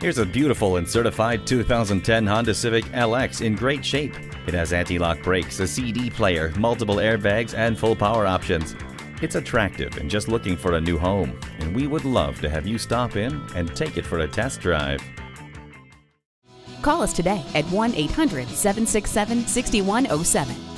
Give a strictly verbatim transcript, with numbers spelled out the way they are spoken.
Here's a beautiful and certified two thousand ten Honda Civic L X in great shape. It has anti-lock brakes, a C D player, multiple airbags, and full power options. It's attractive and just looking for a new home, and we would love to have you stop in and take it for a test drive. Call us today at one eight hundred, seven six seven, six one zero seven.